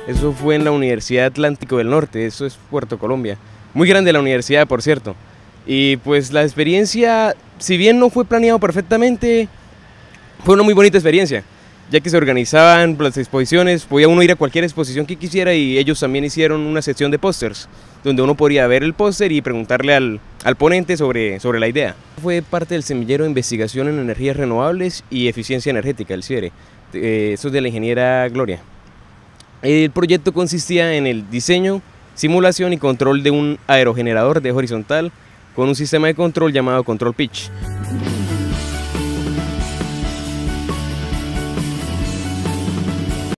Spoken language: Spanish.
Eso fue en la Universidad Atlántico del Norte, eso es Puerto Colombia. Muy grande la universidad, por cierto. Y pues la experiencia, si bien no fue planeado perfectamente, fue una muy bonita experiencia, ya que se organizaban las exposiciones, podía uno ir a cualquier exposición que quisiera y ellos también hicieron una sección de pósters, donde uno podía ver el póster y preguntarle al ponente sobre la idea. Fue parte del semillero de investigación en energías renovables y eficiencia energética, el CIERE, eso es de la ingeniera Gloria. El proyecto consistía en el diseño, simulación y control de un aerogenerador de eje horizontal con un sistema de control llamado control pitch.